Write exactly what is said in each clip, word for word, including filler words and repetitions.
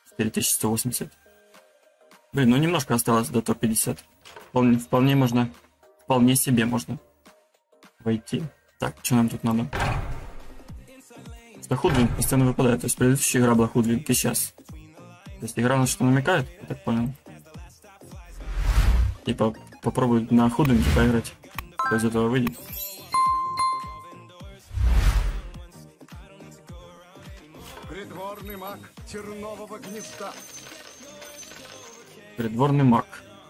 четыре тысячи сто восемьдесят. Блин, ну немножко осталось до топ пятьдесят. Вполне, вполне можно, вполне себе можно войти. Так, что нам тут надо? Что Худвинг постоянно выпадает. То есть предыдущая игра была Худвинг и сейчас. То есть игра на что намекает, я так понял. Типа попробуй на Худвинге поиграть. Что из этого выйдет. Придворный маг тернового гнезда. Придворный маг.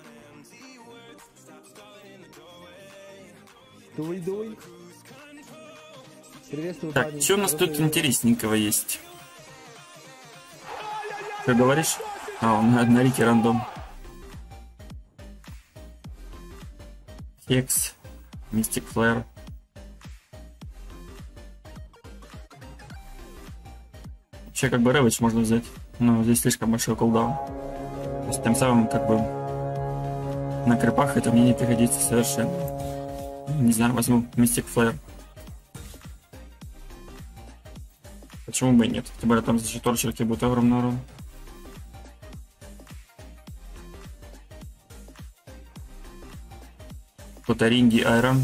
Дуй, дуй. Приветствую, Так, парни. что у нас тут Хорошего интересненького есть? Что говоришь? А, он на, на Рике рандом. Хекс. Мистик Флэр. Вообще как бы Рэвидж можно взять. Но здесь слишком большой кулдаун. То есть тем самым как бы на крипах это мне не пригодится совершенно. Не знаю, возьму Мистик Флэр. Почему бы и нет? Тем более там за счет торчерки будет огромный урон. Котаринги Айрон.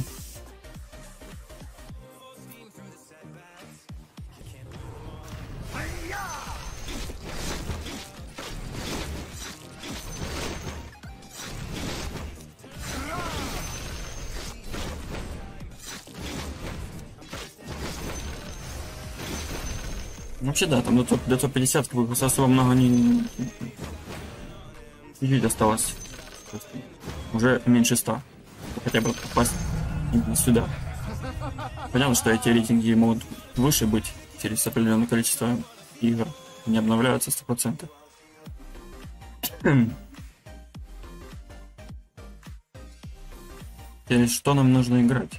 Вообще да, там до топ, до топ пятьдесят как бы особо много не... Чуть-чуть осталось. Уже меньше ста. Хотя бы попасть именно сюда. Понятно, что эти рейтинги могут выше быть через определенное количество игр. Не обновляются сто процентов. Теперь что нам нужно играть?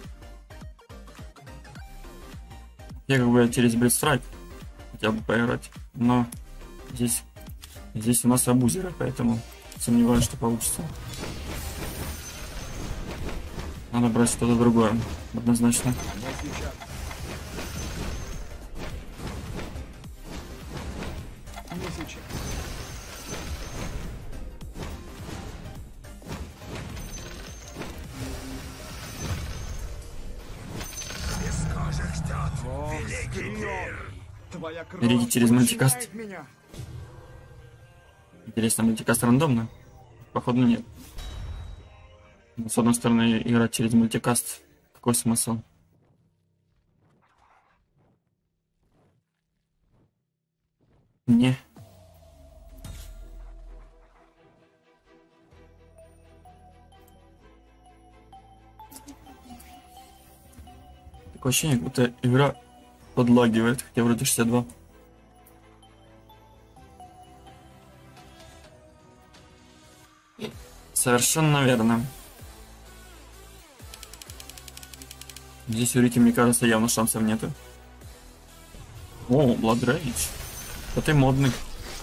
Я как бы через Блицстрайк хотел бы поиграть, но здесь, здесь у нас абузеры, поэтому сомневаюсь, что получится. Надо брать что-то другое, однозначно. Перейди через мультикаст. Интересно, мультикаст рандомно? Походу нет. Но, с одной стороны, играть через мультикаст. Какой смысл? Не. Такое ощущение, как будто игра подлагивает, хотя вроде шестьдесят два. Совершенно верно. Здесь у Рики, мне кажется, явно шансов нету. О, Blood Rage. Да ты модный.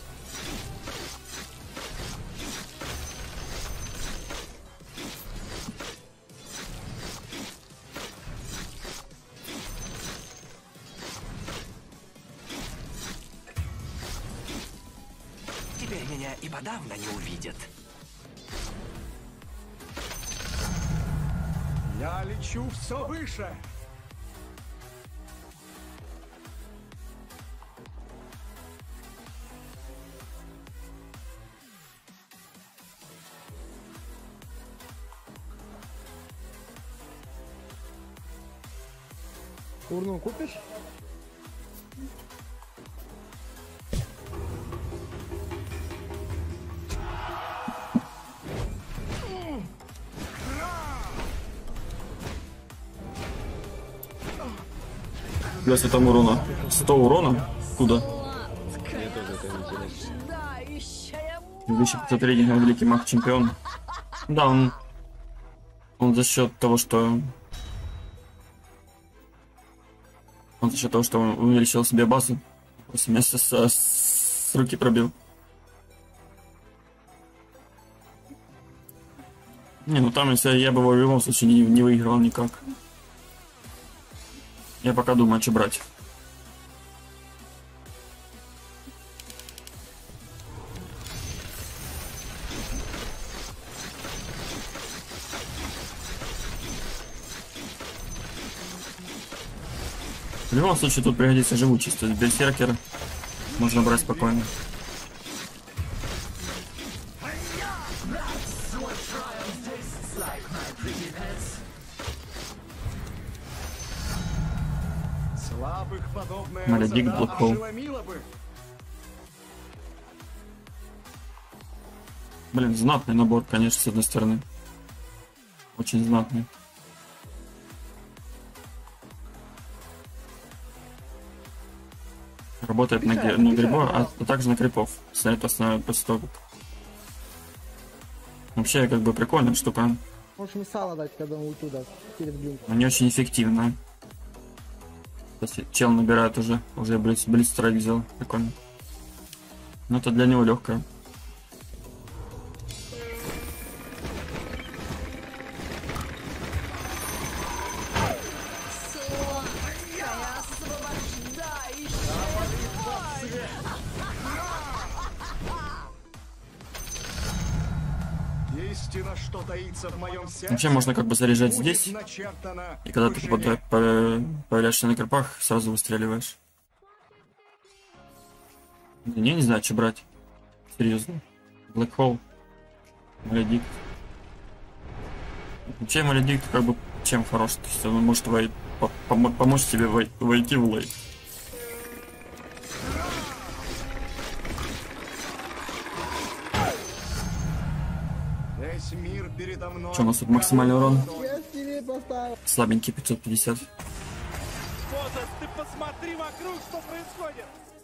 Теперь меня и подавно не увидят. Я лечу все выше. Урну купишь? Плюс там урона. сто урона? Куда? тысяча пятьсот рейтинга, великий маг чемпион. Да, он... Он за счет того, что... Он за счет того, что он увеличил себе базу. После месяца с, с руки пробил. Не, ну там, если я бы его в любом случае не, не выигрывал никак. Я пока думаю, что брать. В любом случае тут пригодится живучесть, то есть берсеркер можно брать спокойно. Слабых подобная Маледик, высота Блэкхоул. ошеломила бы. Блин, знатный набор, конечно, с одной стороны. Очень знатный. Работает на, гри- на грибов, а, а также на крипов. Ставит основной после того, как... Вообще, как бы прикольная штука, Можешь мне сало дать, когда он ульту даст, перед блин. но не очень эффективная. Если чел набирает уже, уже блиц, блицстрайк взял, прикольно. Но это для него легкое. Истина, что таится в моем сердце, Вообще можно как бы заряжать будет здесь, начертано и когда в ты живе. попада- по- появляешься на крипах, сразу выстреливаешь. Блин, я не знаю, что брать. Серьезно. Black Hole. Маледикт. Вообще Маледикт как бы чем хорош? То есть он может вой- по- помо- помочь тебе вой- войти в лейт. Весь мир передо мной. Что у нас тут максимальный урон? Я себе поставил. Слабенький пятьсот пятьдесят. Позас, ты посмотри вокруг, что происходит!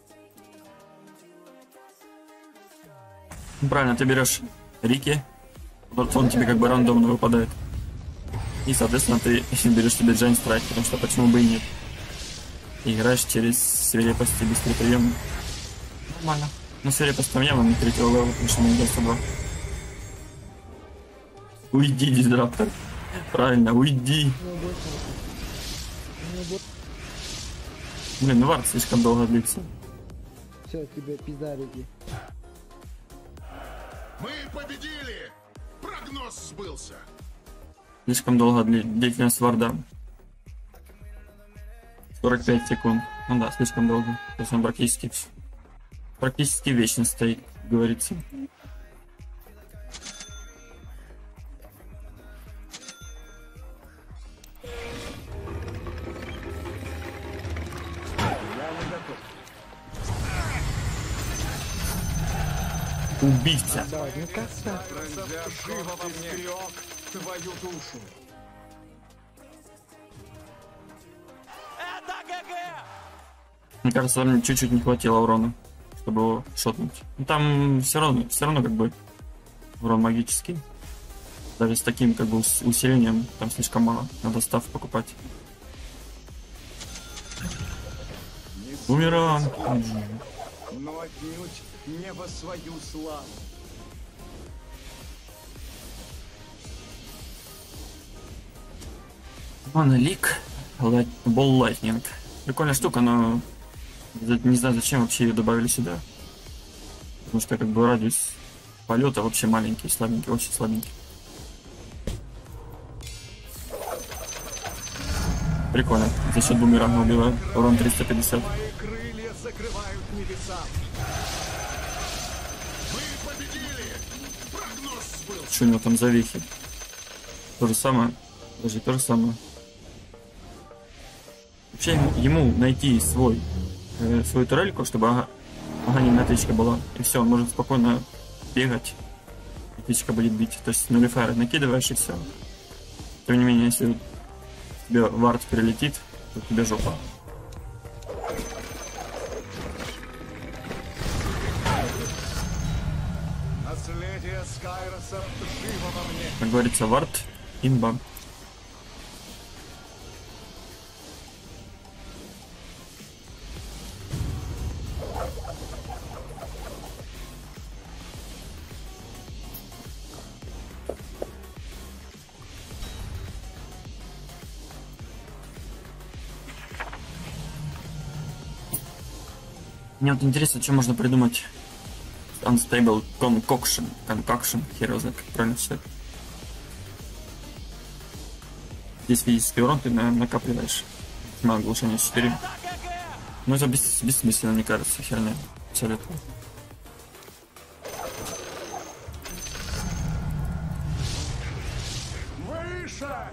Ну, правильно, ты берешь Рики, вот он тебе как бы рандомно выпадает. И, соответственно, ты берешь себе Giant Strike, потому что почему бы и нет. И играешь через свирепость и быстрый прием. Нормально. Ну, свирепость там явно не третьего левела, потому что мы сто два. Уйди, дизраптор. Правильно, уйди. Мне больше. Мне больше. Блин, ну вард слишком долго длится. Все, тебе пиздарики. Мы победили! Прогноз сбылся! Слишком долго дли- длительность варда. сорок пять секунд. Ну да, слишком долго. То есть он практически, практически вечно стоит, как говорится. Убийца. Да, ну как так? Пронзя живо во мне твою душу. Это ГГ! Мне кажется, мне чуть-чуть не хватило урона, чтобы его шотнуть. Ну, там все равно, все равно как бы урон магический. Даже с таким как бы ус- усилением там слишком мало. Надо став покупать. Бумеран. Но отнюдь не во свою славу. Монолик. Болл Лайтнинг. Прикольная штука, но за- не знаю, зачем вообще ее добавили сюда. Потому что как бы радиус полета вообще маленький, слабенький, очень слабенький. Прикольно. За счет бумеранга убиваю. Урон триста пятьдесят. Мои крылья закрывают небеса. Мы победили! Прогноз сбылся! Что у него там за вехи? То же самое. Даже то же самое. Вообще ему, ему найти свой, э, свою турельку, чтобы ага, аганимная тычка была. И все, он может спокойно бегать. И тычка будет бить. То есть нулифайры накидываешь и все. Тем не менее, если тебе вард прилетит, то тебе жопа. Наследие Скайроса живо во мне. Как говорится, вард имба. Мне вот интересно, что можно придумать. Unstable Concoction. Concoction. Хер его знает, как правильно все. Здесь физический урон ты на- накапливаешь. Снимал глушение четыре. Ну это бес, бессмысленно, мне кажется, херня. Абсолютно. Выше!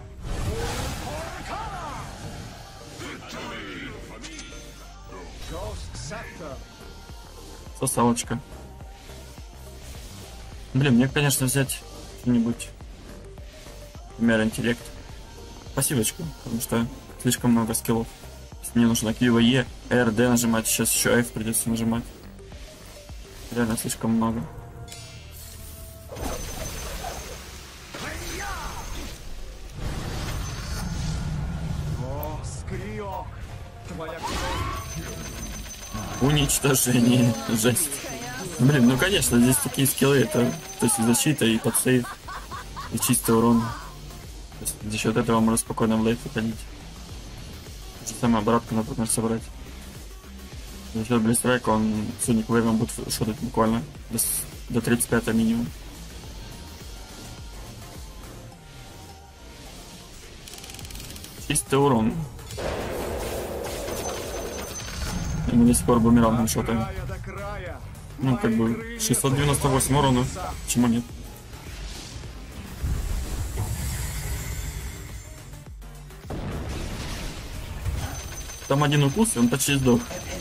Ghost Sector. Сосалочка. Блин, мне, конечно, взять что-нибудь. Например, интеллект. Пассивочку, потому что слишком много скиллов. Мне нужно Q, E, R, D нажимать, сейчас еще F придется нажимать. Реально слишком много. О, Скриок! Твоя кровь! Уничтожение. Жесть. Блин, ну конечно, здесь такие скиллы, это то есть защита и подсейв, и чистый урон. То есть за счет этого можно спокойно в лейт выходить. То же самое обратку надо собрать. За счет блистрайка он Соник Вейвом будет шотать буквально до, до тридцать пятого минимум. Чистый урон. И мы до сих пор бумерангом шотаем. Края до края! Ну, как бы шестьсот девяносто восемь урона. Почему нет? Там один укус, и он почти сдох.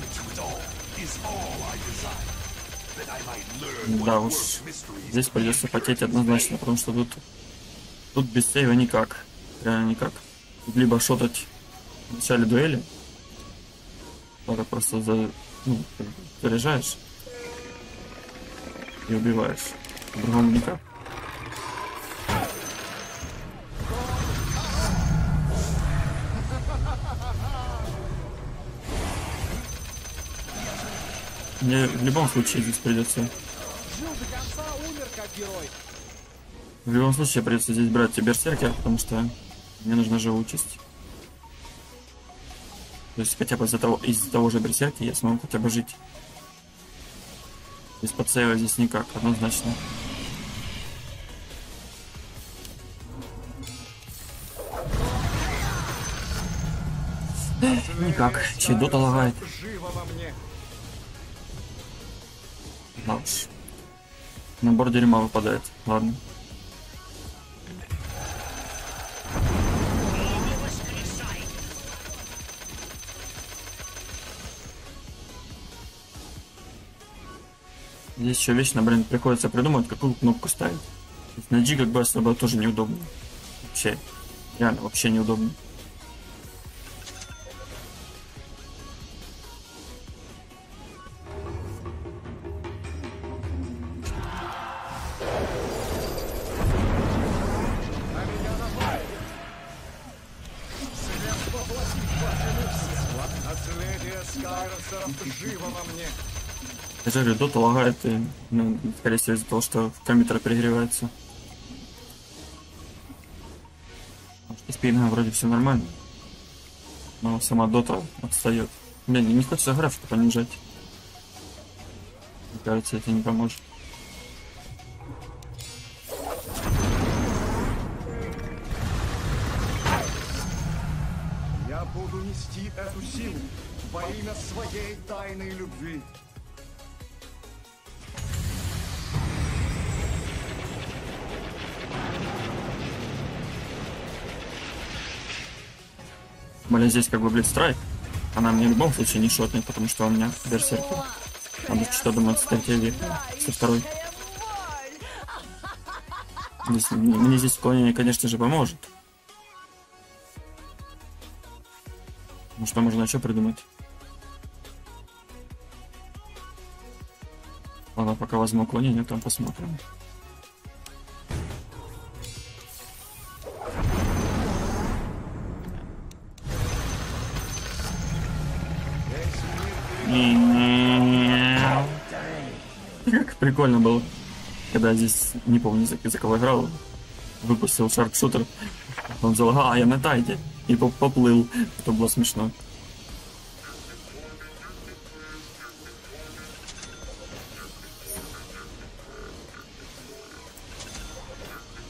Да уж. Здесь придется потеть однозначно, потому что тут тут без сейва никак. Реально никак. Тут либо шотать в начале дуэли. Это просто за, ну, заряжаешь и убиваешь. По-другому никак. Мне в любом случае здесь придется. В любом случае придется здесь брать берсеркер, потому что мне нужна живучесть. То есть хотя бы из-за того, из-за того же берсерки я смогу хотя бы жить. Без подсейва здесь никак, однозначно. Никак, чей-дота лагает. Живо во мне! Да уж. Набор дерьма выпадает. Ладно. Здесь еще вечно, блин, приходится придумать, какую кнопку ставить. На G как бы особо тоже неудобно. Вообще. Реально, вообще неудобно. Наследие Скайросеров живо во мне! Я же говорю, дота лагает, и, ну, скорее всего, из-за того, что компьютер перегревается. Потому что с пингом вроде все нормально. Но сама дота отстает. Блин, не хочется графику понижать. Мне кажется, это не поможет. Я буду нести эту силу во имя своей тайной любви. Блин, здесь как бы блицстрайк. Она мне в любом случае не шотнет, потому что у меня берсеркер. Надо что думать с третьей века, со второй. Здесь, мне здесь склонение, конечно же, поможет. Ну что можно еще придумать? Ладно, пока возьму уклонение, там посмотрим. Как прикольно было, когда здесь, не помню, за, за кого играл, выпустил шарпшутер, он взял, а, я на тайде, и поплыл, это было смешно.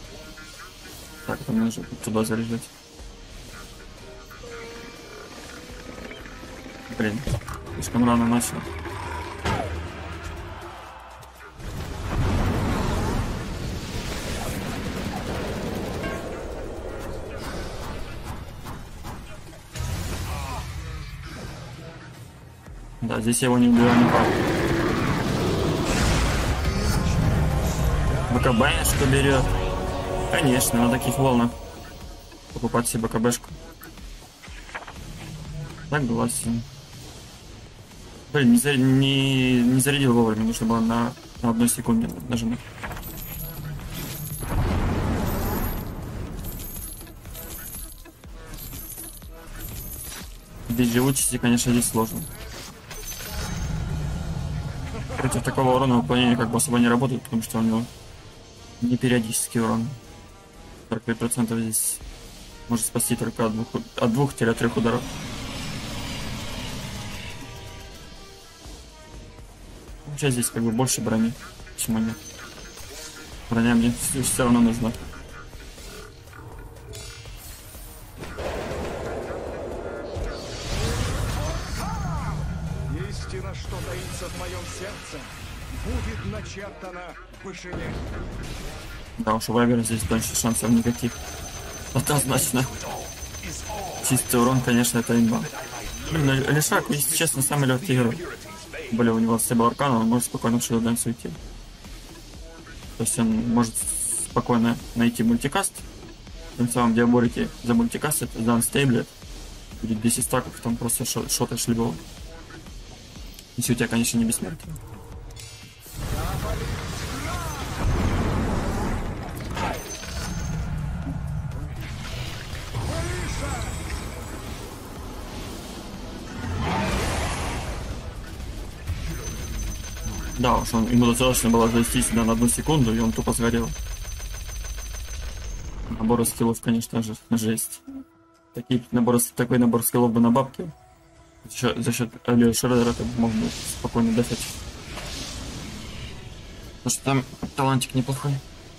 Так, это мне нужно туда заряжать. Блин, слишком рано начал. Да, здесь я его не убиваю никак. БКБ что берет? Конечно, на таких волнах покупать себе БКБшку. Согласен. Блин, не, за... не... не зарядил вовремя, нужно было на, на одной секунде нажимать. Без живучести, конечно, здесь сложно. Против такого урона выполнение как бы особо не работает, потому что у него не периодический урон. сорок пять процентов здесь может спасти только от двух, от двух-трех ударов. Сейчас здесь как бы больше брони. Почему нет? Броня мне все, все равно нужна. Истина, что таится в моем сердце, будет начертана в вышине. Да уж, у Вайвера здесь дальше шансов никаких. Однозначно. Чистый урон, конечно, это имба. Блин, Лишак, если честно, самый легкий герой. Более у него Себа Аркана, он может спокойно в Шилденс уйти. То есть он может спокойно найти мультикаст. Тем самым Диаборики за мультикаст, это за анстейблет. Будет десять стаков, там просто шот, шотаешь любого. Если у тебя, конечно, не бессмертие. Да уж, он, ему достаточно было зайти сюда на одну секунду, и он тупо сгорел. Набор скиллов, конечно же, жесть. Такие наборы, такой набор скиллов бы на бабки. За счет, за счет Алио Шредера ты мог бы спокойно дефать. Потому что там талантик неплохой.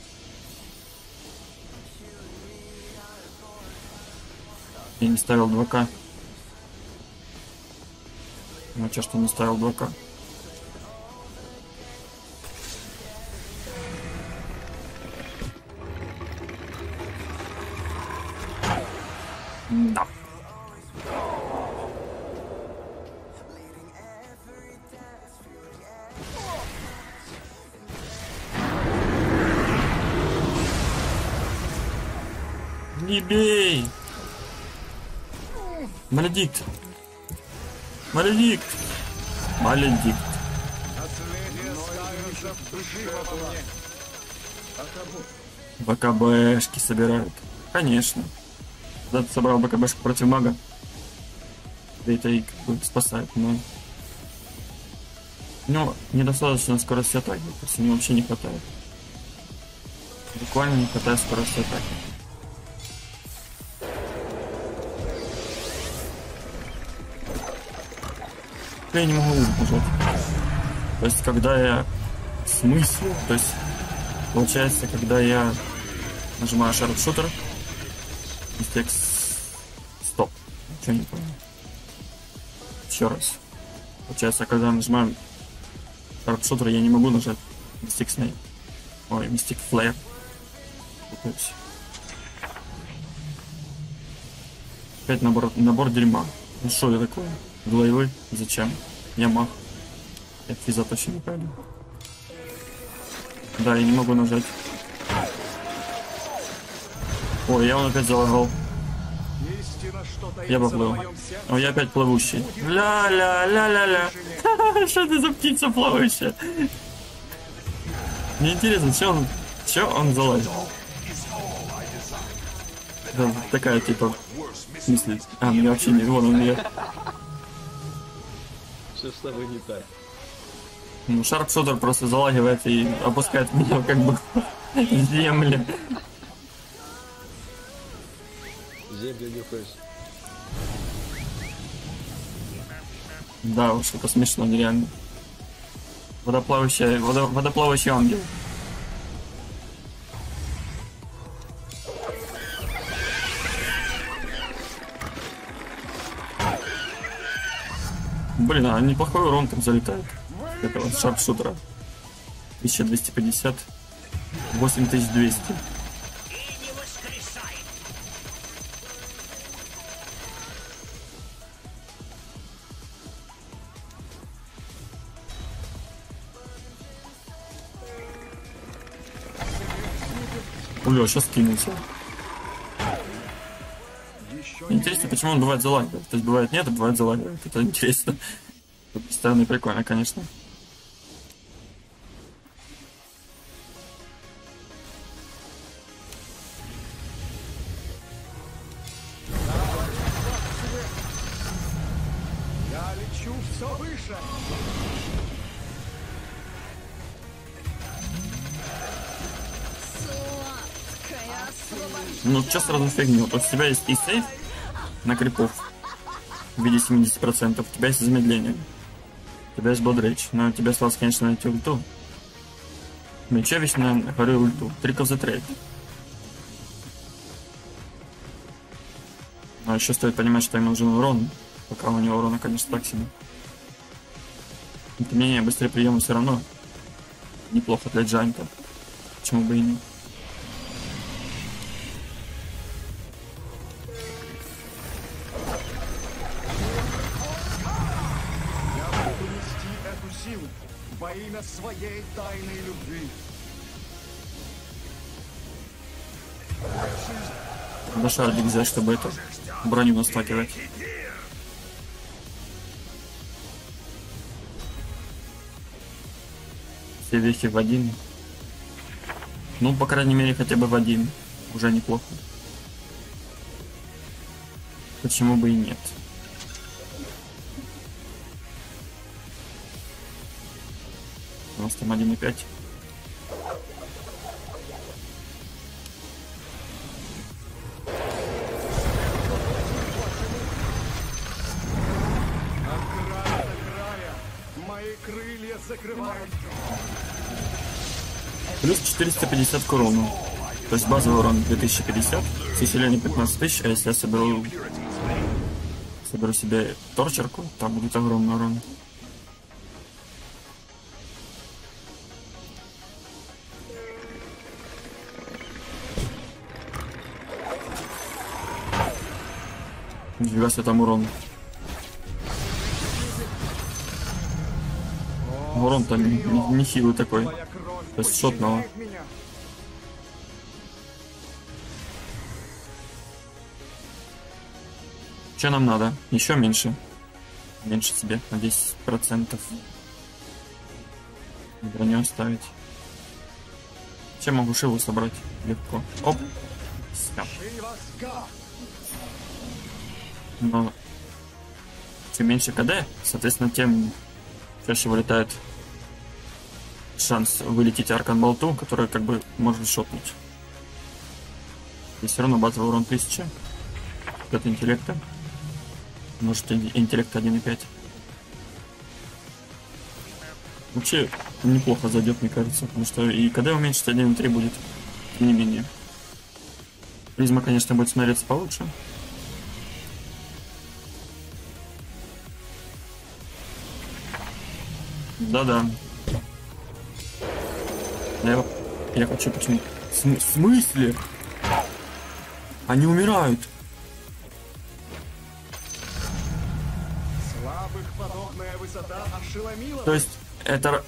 Я не ставил два ка. Ну, че, что не ставил два ка. Да. Не бей! Маледикт! Маледикт! Маледикт! Наследие Скайроса вживо во мне. БКБшки собирают. Конечно. Когда ты собрал БКБшку против мага, да это и как бы спасает, но... Ну, недостаточно скорости атаки, то есть мне вообще не хватает. Буквально не хватает скорости атаки. Я не могу нажать. То есть, когда я... В смысле? То есть, получается, когда я нажимаю шарпшутер, мистек... Стоп. Ничего не понял. Еще раз. Получается, когда я нажимаю шарпшутер, я не могу нажать мистик снейп. Ой, мистик флэр. Опять набор, набор дерьма. Ну что это такое? Глайвы? Зачем? Я мах. Я физа точно не пойду. Да, я не могу нажать. Ой, я он опять залагал. Я поплыл. О, я опять плывущий. Ля-ля-ля-ля-ля. Что это за птица плавающая? Мне интересно, что он... Что он залазил? Да, такая типа... В смысле? А, мне вообще не... Вон он я. Что с тобой не так? Ну, шарпшутер просто залагивает и опускает меня как бы в землю. Землю не хочешь. Да, уж это смешно, нереально. Водоплавающий, водо, водоплавающий ангел. Блин, а неплохой урон там залетает. Этого шарпшутера. тысяча двести пятьдесят. восемь тысяч двести. Бля, сейчас кинулся. Интересно, почему он бывает залагивает. То есть бывает нет, а бывает залагивает. Это интересно. С этой стороны прикольно, конечно. Я лечу все выше. Ну, что сразу фигню. Вот у тебя есть и сейф на крипов в виде семидесяти процентов. У тебя есть замедление. У тебя есть бодрейдж. Но тебе осталось, конечно, найти ульту. Меча вечно говорю ульту. Триков за трейд. Но еще стоит понимать, что ему нужен урон. Пока у него урона, конечно, так себе. Тем не менее, быстрее приема все равно неплохо для джайнта. Почему бы и нет. Во имя своей тайной любви. Надо шардик взять, чтобы это броню настакивать. Все вехи в один. Ну, по крайней мере, хотя бы в один. Уже неплохо. Почему бы и нет? У нас там один и пять. От края до края мои крылья закрывают. Плюс четыреста пятьдесят к урону. То есть базовый урон две тысячи пятьдесят, с усилением пятнадцать тысяч, а если я соберу, соберу себе торчерку, там будет огромный урон. Нифига себе там урон. Урон-то нехилый такой. То есть шотного. Че нам надо? Еще меньше. Меньше себе на десять процентов. Броню оставить. Чем могу шиву собрать? Легко. Оп. Все. Но чем меньше КД, соответственно, тем чаще вылетает шанс вылететь Аркан Болту, который как бы может шотнуть. И все равно базовый урон тысяча. Это интеллекта. Может интеллект один и пять. Вообще неплохо зайдет, мне кажется, потому что и КД уменьшить один и три будет. Тем не менее. Призма, конечно, будет смотреться получше. Да-да. Я, я хочу почему... В смысле? Они умирают. Слабых подобная высота ошеломила. То есть это...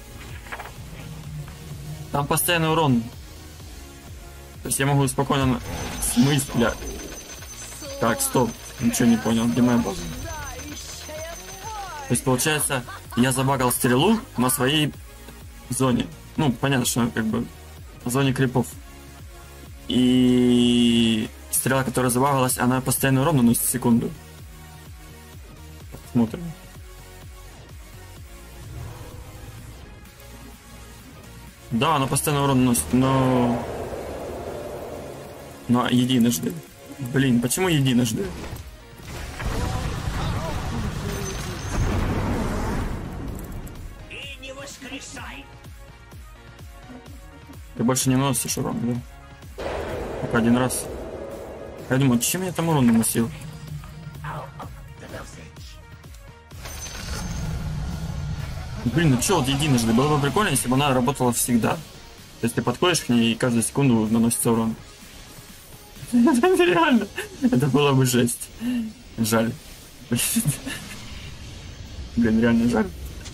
Там постоянный урон. То есть я могу спокойно... В смысле? Так, стоп. Ничего не понял. Где моя база? То есть получается, я забагал стрелу на своей зоне. Ну, понятно, что как бы в зоне крипов. И стрела, которая забагалась, она постоянно урон наносит в секунду. Смотрим. Да, она постоянно урон наносит, но... Но единожды. Блин, почему единожды? Ты больше не наносишь урон, да? Только один раз. Я думаю, чем я там урон наносил? Блин, ну чё, вот единожды. Было бы прикольно, если бы она работала всегда. То есть ты подходишь к ней и каждую секунду наносится урон. Реально. Это было бы жесть. Жаль. Блин, реально жаль.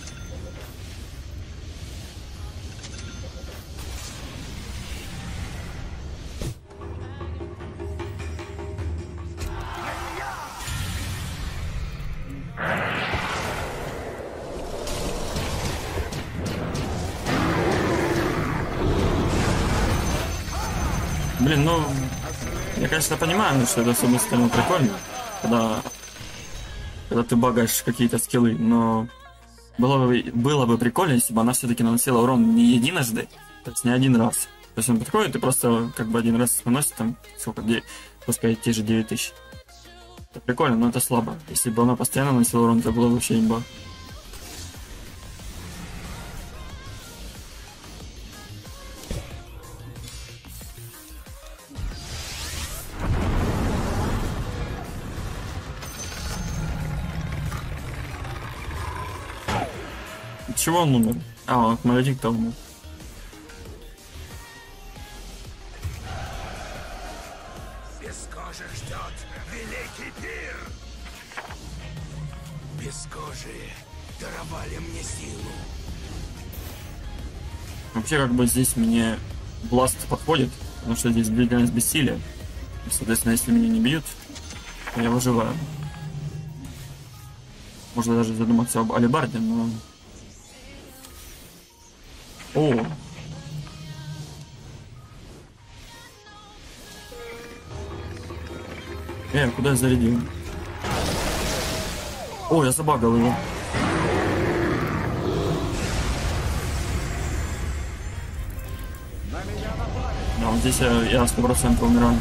Блин, ну, я, конечно, понимаю, что это, с одной стороны, прикольно, когда, когда ты багаешь какие-то скиллы, но было бы, было бы прикольно, если бы она все-таки наносила урон не единожды, то есть не один раз. То есть он подходит и просто как бы один раз наносит там, сколько, девять, пускай те же девять тысяч. Это прикольно, но это слабо. Если бы она постоянно наносила урон, это было бы вообще имба. Чего он умер? А, он от Маледикта умер. Без кожи ждет великий пир. Без кожи даровали мне силу. Вообще, как бы здесь мне бласт подходит, потому что здесь длительность бессилия. И, соответственно, если меня не бьют, то я выживаю. Можно даже задуматься об алебарде, но... О! Э, куда я зарядил? О, я забагал его. Да, вот здесь я, я сто процентов умираю.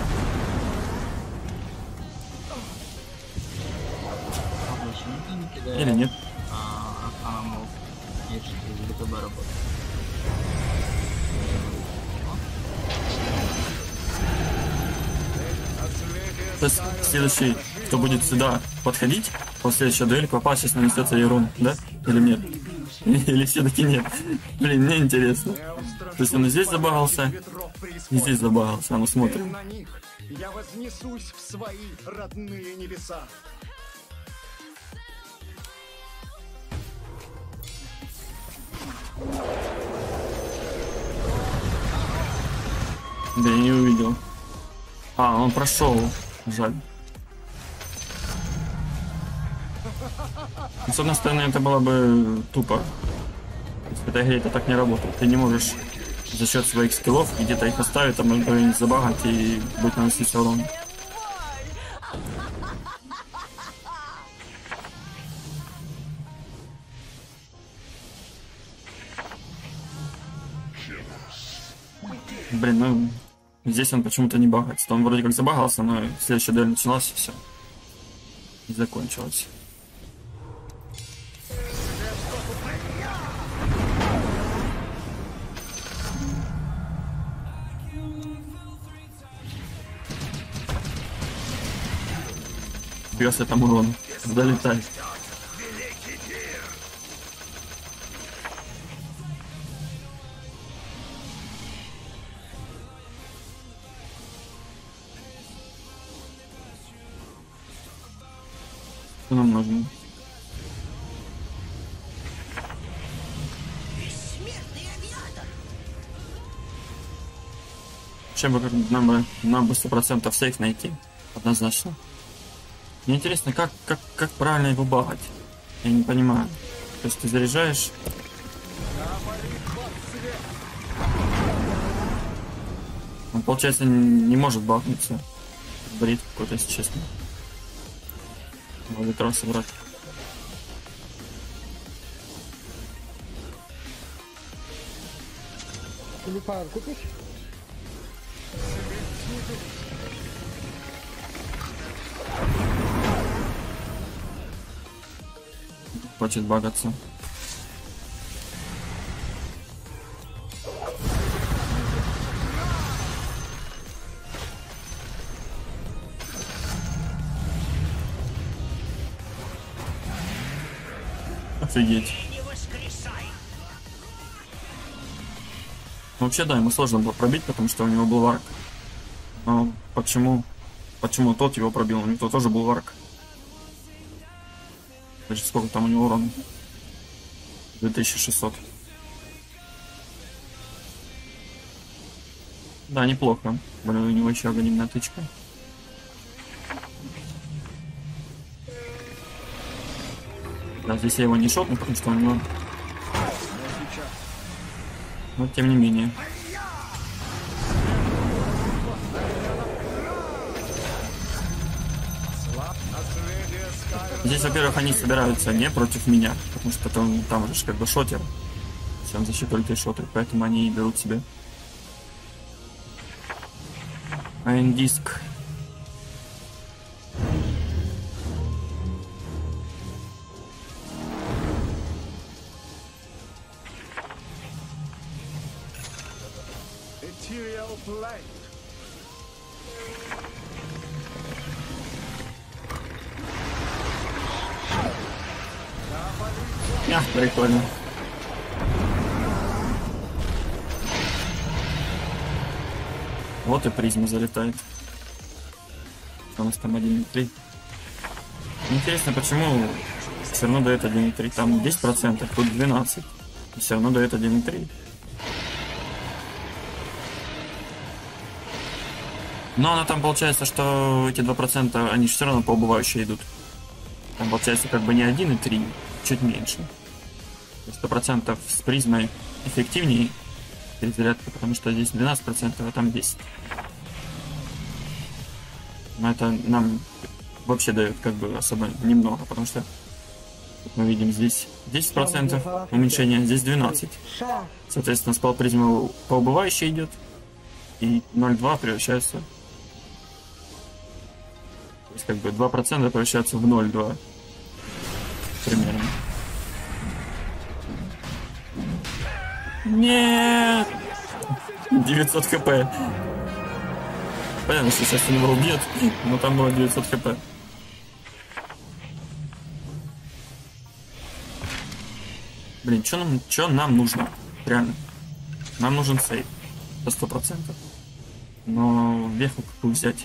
Или нет? А, а, мол, нет, что из БТБ работает. То есть следующий, кто будет сюда подходить, после следующей дуэли, попал, сейчас нанесется ей урон, да? Или нет? Или все-таки нет? Блин, мне интересно. То есть он и здесь забагался, и здесь забагался, а ну смотрим. На них я вознесусь в свои родные небеса. Да я не увидел. А, он прошел. Жаль. С одной стороны, это было бы тупо. В этой игре это так не работает. Ты не можешь за счет своих скиллов где-то их оставить, а можно их забагать и будет наносить урон. Блин, ну здесь он почему-то не багается. Он вроде как забагался, но следующая дуэль началась и все. И закончилась. Фига себе там урон. Залетай. Что нам нужно? Чем бы как нам бы нам бы сто процентов сейф найти, однозначно. Мне интересно, как, как, как правильно его багать. Я не понимаю. То есть ты заряжаешь. Он, получается, не может багнуться. Брит какой-то, если честно. Надо трасс собрать. Тулипар купишь? Хочет багаться. Офигеть. Не воскресай Вообще, да, ему сложно было пробить, потому что у него был варк. Но почему, почему тот его пробил? У него тоже был варк. Значит, сколько там у него урона? две тысячи шестьсот. Да, неплохо. Блин, у него еще анонимная тычка. Да, здесь я его не шотну, потому что у него... Но тем не менее. Здесь, во-первых, они собираются не против меня, потому что там, там же как бы шотер. Всем защиту ульты шотер, поэтому они и берут себе айн-диск. Ethereal Blade. А, прикольно. Вот и призма залетает. У нас там один и три. Интересно, почему все равно дает один и три. Там десять процентов, тут двенадцать. И все равно дает один и три. Но она там получается, что эти два процента, они все равно по убывающей идут. Там получается как бы не один и три, чуть меньше. сто процентов с призмой эффективнее перезарядка, потому что здесь двенадцать процентов, а там десять процентов. Но это нам вообще дает как бы особо немного, потому что как мы видим, здесь десять процентов уменьшения, здесь двенадцать процентов. Соответственно, спал призмы по убывающей идет, и ноль целых два десятых превращается. То есть как бы два процента превращаются в ноль целых два десятых примерно. Нет! девятьсот хп. Понятно, что сейчас он его убьет, но там было девятьсот хп. Блин, что нам, что нам нужно? Реально. Нам нужен сейв. По сто процентов. Но веху какую взять?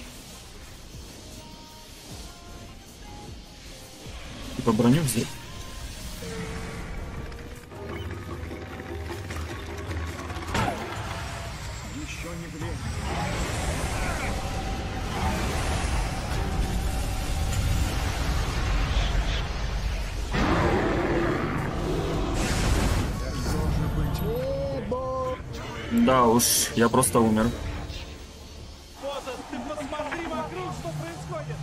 Типа броню взять? Еще не время. Да уж, я просто умер. Фото, ты посмотри вокруг, что происходит.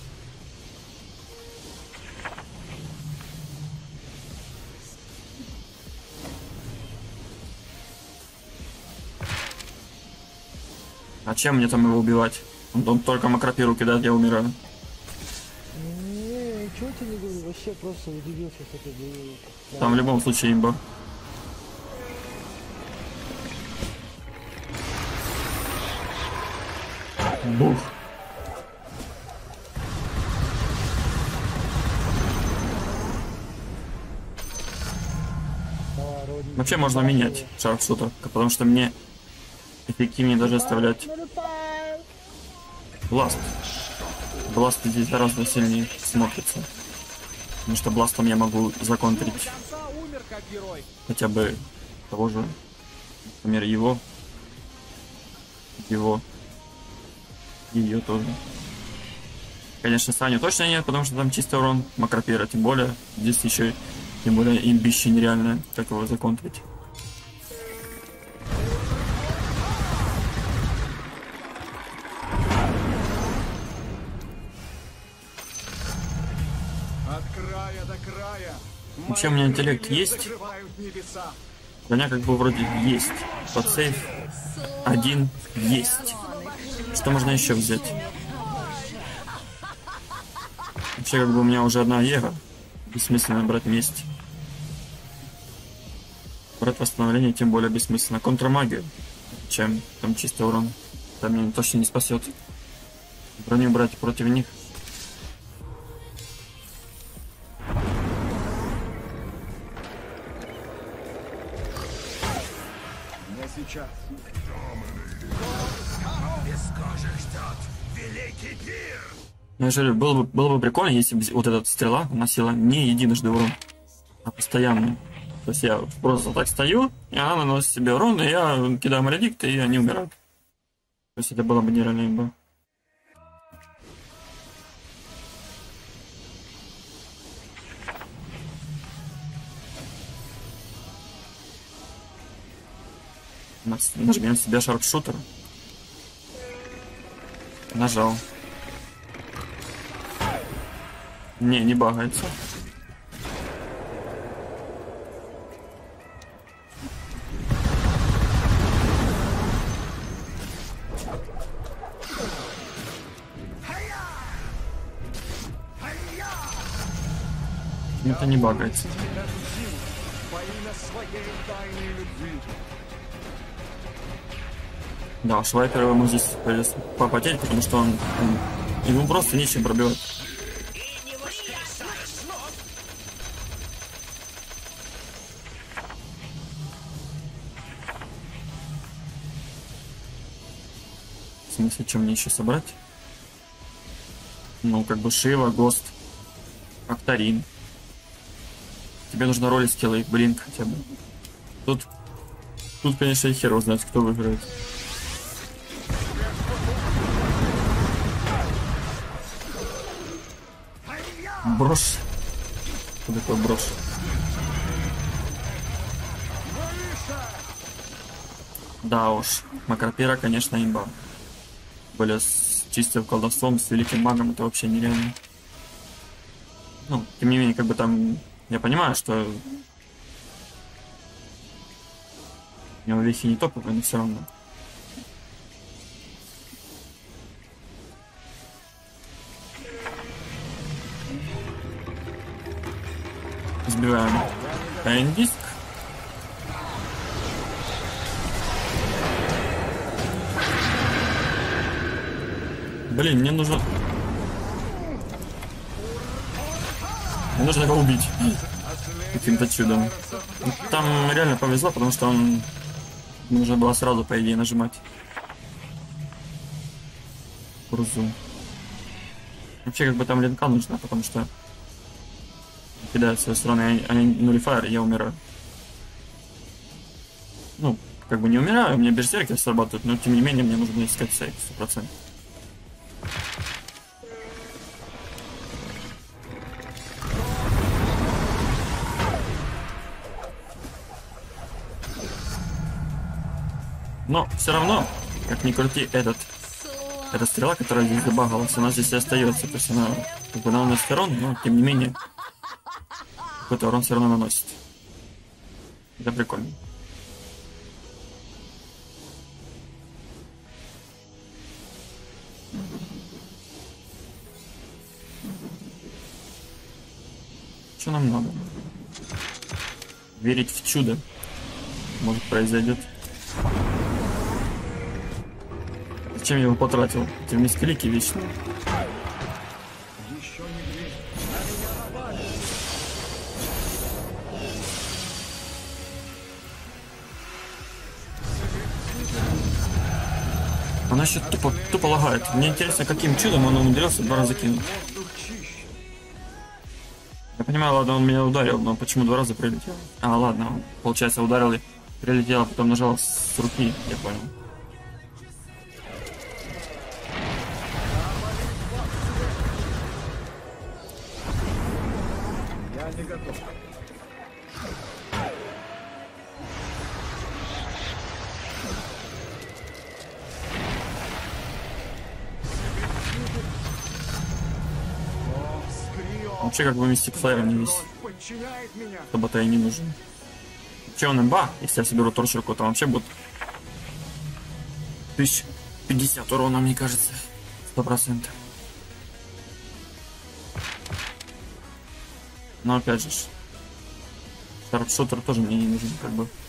А чем мне там его убивать? Он, он только макропиру кидает, я умираю. Не, ничего тебе не говорю, вообще просто удивился, что ты делаешь. Там в любом случае имба. Бух. Вообще можно менять шарпшутер, потому что мне эффективнее даже оставлять бласт. Бласт здесь гораздо сильнее смотрится. Потому что бластом я могу законтрить Конца умер как герой. хотя бы того же, например, его, его, ее тоже. Конечно, Саню точно нет, потому что там чистый урон, макропира тем более. Здесь еще, тем более, имбище нереальное, как его законтрить. От края до края. Вообще у меня интеллект есть. Закрывают небеса. Броня как бы вроде есть. Подсейв один есть. Что можно еще взять? Вообще как бы у меня уже одна ега. Бессмысленно брать месть. Брать восстановление тем более бессмысленно. Контрамагия. Чем там чистый урон. Там меня точно не спасет. Броню брать против них. сейчас. Бескожих ждет великий пир. Я же говорю, было бы, было бы прикольно, если бы вот эта стрела наносила не единожды урон, а постоянно. То есть я просто так стою, и она наносит себе урон, и я кидаю маледикт, и они умирают. То есть это было бы нереально имба. Нажмем себе шарпшутер. Нажал. Не, не багается. Это не багается. Во имя своей тайной любви. Да, Швайперу ему здесь придется попотеть, потому что он, он ему просто нечем пробивать. В смысле, что мне еще собрать? Ну, как бы Шива, Гост, Актарин. Тебе нужно роли скиллы, блин, хотя бы. Тут, тут, конечно, и хер узнать, кто выиграет. Брошь. Что такое брошь? Да уж, Макропера, конечно, имба. Более с чистым колдовством, с великим магом, это вообще нереально. Ну, тем не менее, как бы там... Я понимаю, что... У него вехи не топовые, но все равно. Сбиваем тайн-диск. Блин, мне нужно... Мне нужно его убить. Каким-то чудом. Там реально повезло, потому что он... Нужно было сразу, по идее, нажимать. Курзу. Вообще, как бы там линка нужна, потому что... Кидают свои стороны, они нулифайр, и я умираю. Ну, как бы не умираю, у меня берсерки срабатывают, но тем не менее мне нужно искать сейф сто процентов. Но все равно, как ни крути, этот, эта стрела, которая здесь забагалась, она здесь и остается. То есть она как бы наносит урон, но тем не менее какой-то урон все равно наносит. Это прикольно. Что нам надо? Верить в чудо. Может, произойдет. Зачем я его потратил? Эти мискалики вечно. Еще не дверь. Она еще тупо, тупо лагает. Мне интересно, каким чудом он умудрился два раза кинуть. Я понимаю, ладно, он меня ударил, но почему два раза прилетел? А, ладно, он, получается, ударил и прилетел, а потом нажал с руки, я понял. Я не готов. Вообще, как бы Мистик Флайер не весь. Подчиняет меня. Чтобы-то и не нужен. Че он имба? Если я соберу торчерку, то вообще будет тысяча пятьдесят урона, мне кажется. Сто процентов. Но опять же, шарпшутер тоже мне не нужен, как бы.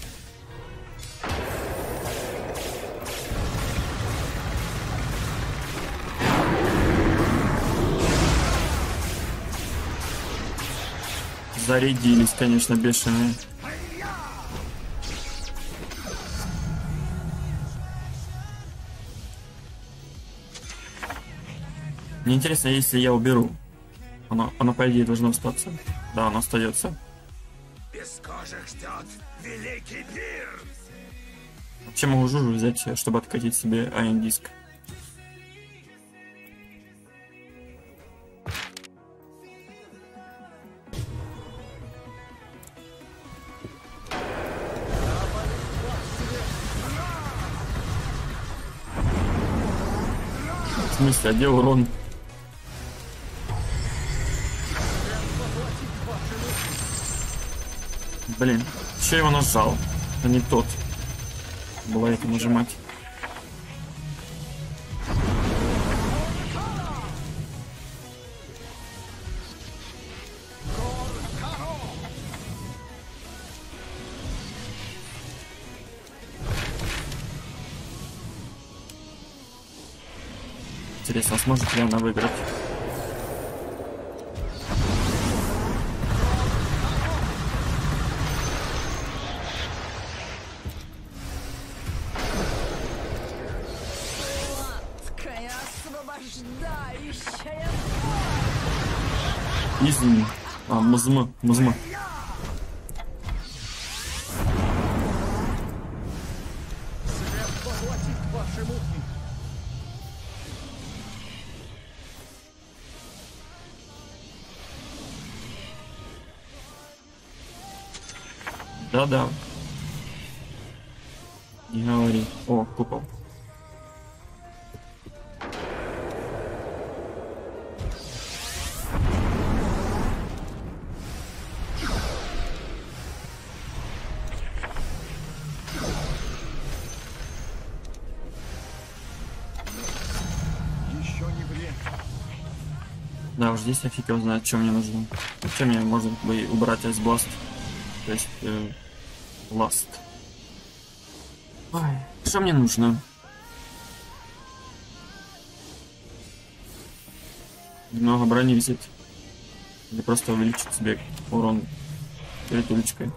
Зарядились, конечно, бешеные. Мне интересно, если я уберу. Оно, оно по идее должно остаться. Да, оно остается. Бескожих ждет великий пир. Вообще могу Жужу взять, чтобы откатить себе Iron диск. В смысле, а где урон? Блин, еще его нажал. Это не тот. Было это нажимать. Интересно, сможет ли она выиграть? Извини. А, музма, музма. Свет поглотит ваши муки. Да-да. Не говори. О, купол. Еще не время. Да, уж здесь я фиг его знает, что мне нужно. Вообще мне можно бы убрать айсбласт. То есть э, ласт. Ой, что мне нужно? Немного брони взять. Или просто увеличить себе урон перед уличкой.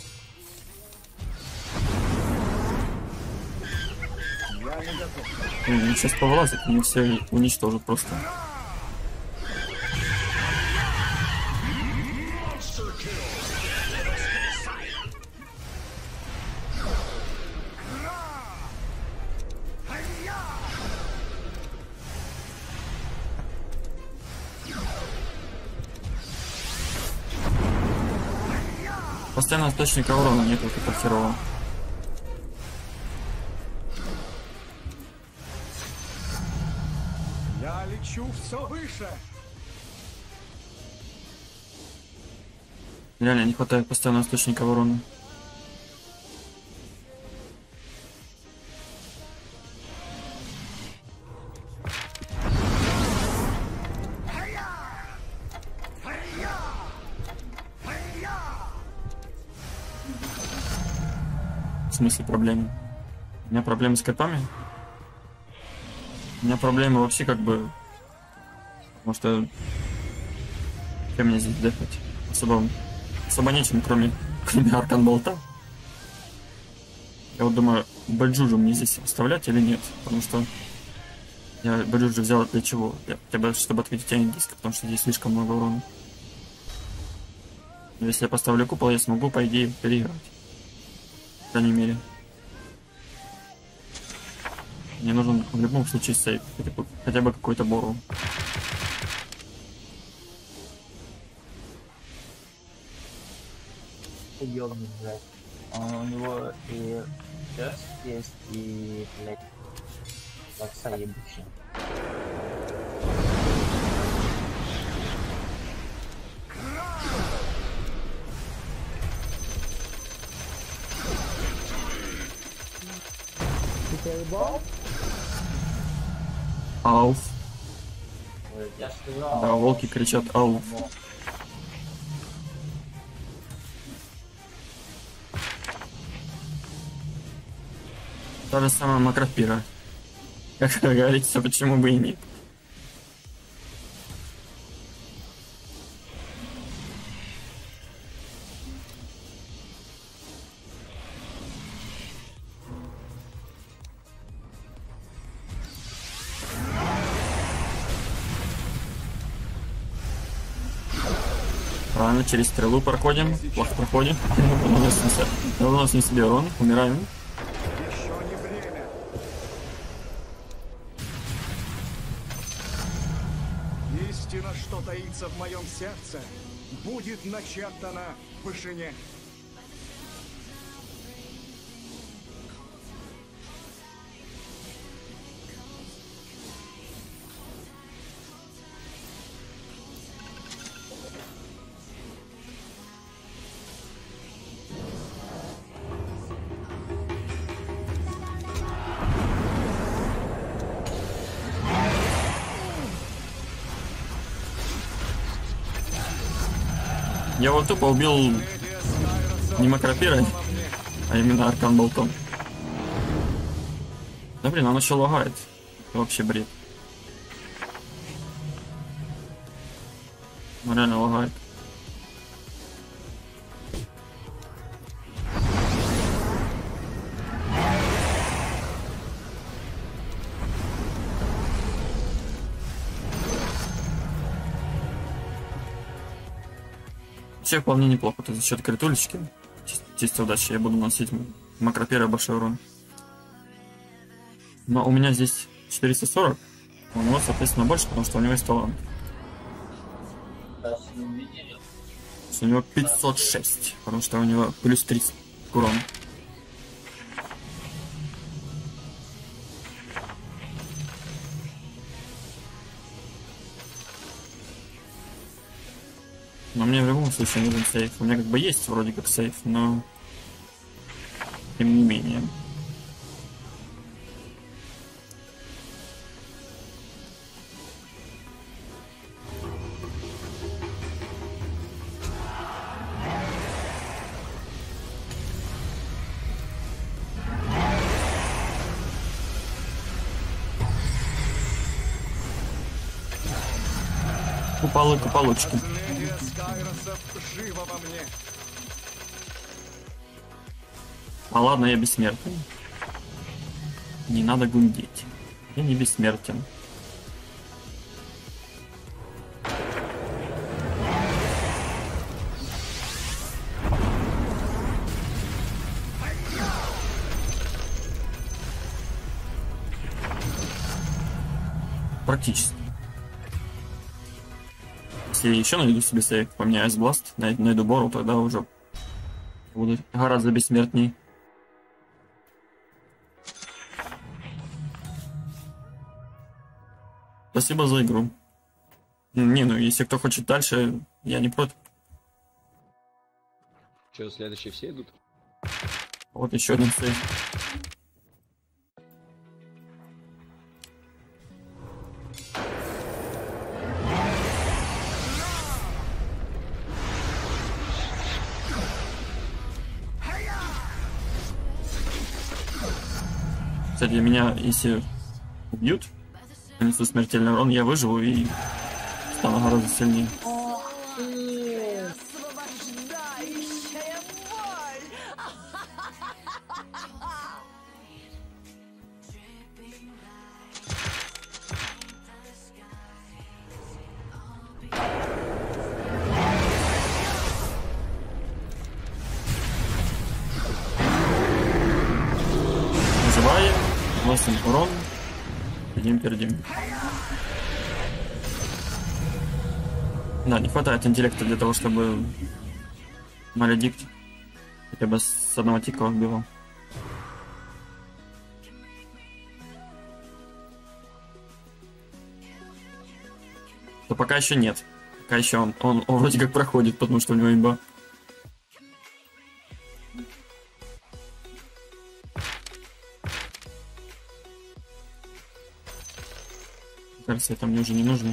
Я не готов. Блин, сейчас повылазит, мне все уничтожат просто. Постоянно источника урона нет, вот это херово. Я лечу все выше. Реально не хватает постоянного источника урона. В смысле проблемы? У меня проблемы с котами? У меня проблемы вообще как бы... Потому что... Чем мне здесь дефать? Особо... Особо нечем, кроме... Кроме Арканболта. Я вот думаю, Баджуджу мне здесь оставлять или нет? Потому что... Я Баджуджу взял для чего? Я, хотя бы, чтобы ответить Iron диск, потому что здесь слишком много урона. Но если я поставлю купол, я смогу, по идее, переиграть. По крайней мере. Мне нужен в любом случае сейв. Хотя бы, хотя бы какой-то бору. Ёбаный, блядь. А у него и перс есть, и, блядь, лакса ебучая. Ты поебал? Ауф. Ой, я ж сказал. Да, волки кричат ауф. Та же самая макрофира. Как говорится, почему бы и нет. Правильно, через стрелу проходим. Плохо проходим. Наносим себе урон, умираем. Еще не время. Истина, что таится в моем сердце, будет начертана в вышине. Я вот тупо убил не макропирой, а именно аркан болтом. Да блин, он еще лагает. Это вообще бред. Он реально лагает. Вообще вполне неплохо, то за счет критулечки, чисто удачи, я буду наносить макропера большой урон. Но у меня здесь четыреста сорок, у него, соответственно, больше, потому что у него есть талант. У него пятьсот шесть, потому что у него плюс тридцать к урону. Но мне в любом случае нужен сейф. У меня как бы есть вроде как сейф, но тем не менее. Купалы, куполочки. Живо во мне. А ладно, я бессмертен. Не надо гундеть. Я не бессмертен. Практически. Если я еще найду себе сейф, поменяю Айсбласт, найду Бору, тогда уже буду гораздо бессмертней. Спасибо за игру. Не, ну если кто хочет дальше, я не против. Что, следующие все идут? Вот еще один сейф. Кстати, меня, если убьют, нанесу смертельный урон, я выживу и стану гораздо сильнее. Выживаем, носим урон, пердим, пердим. Да, не хватает интеллекта для того, чтобы Маледикт хотя бы с одного тика убивал. То пока еще нет. Пока еще он, он, он вроде как проходит, потому что у него имба. Кажется, это мне уже не нужно.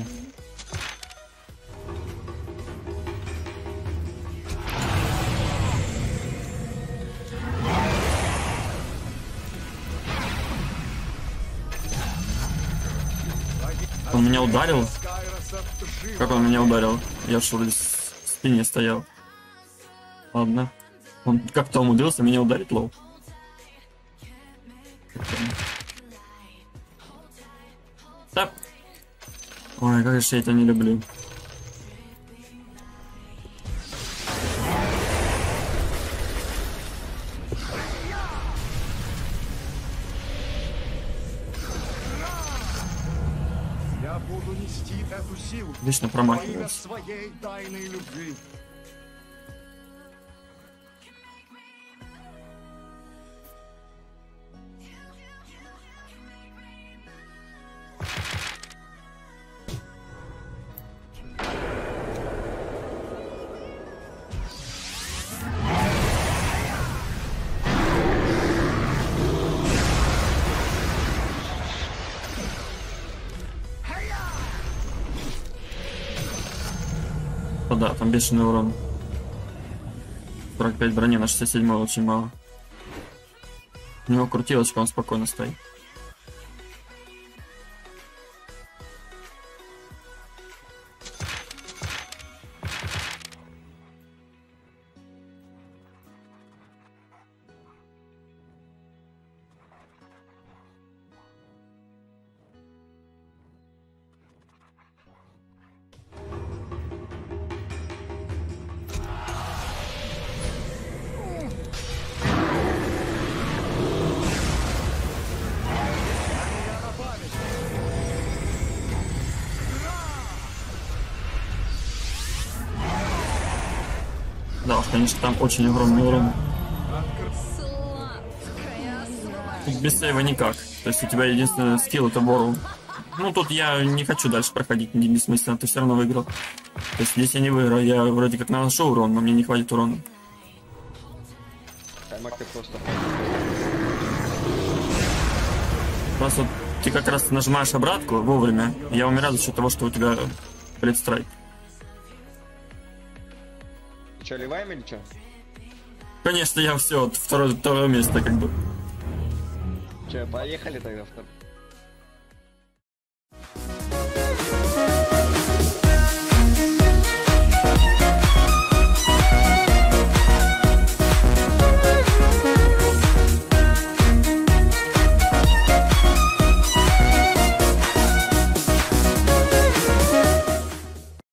Он меня ударил? Как он меня ударил? Я что, в спине стоял. Ладно. Он как-то умудрился меня ударить, лоу. Да. Ой, как же я это не люблю. буду нести эту силу Вечно во имя промахивается. своей тайной любви. О, да, там бешеный урон. сорок пять брони на шестьдесят семь очень мало. У него крутилочка, он спокойно стоит. Да уж, конечно, там очень огромный урон. Тут без сейва никак. То есть у тебя единственный скилл это бору. Ну тут я не хочу дальше проходить, не бессмысленно, ты все равно выиграл. То есть здесь я не выиграю, я вроде как наношу урон, но мне не хватит урона. Таймак ты просто... Просто ты как раз нажимаешь обратку вовремя, и я умираю за счет того, что у тебя предстрайк. Че, ливаем или че? Конечно, я все, второе, второе место как бы. Че, поехали тогда второе?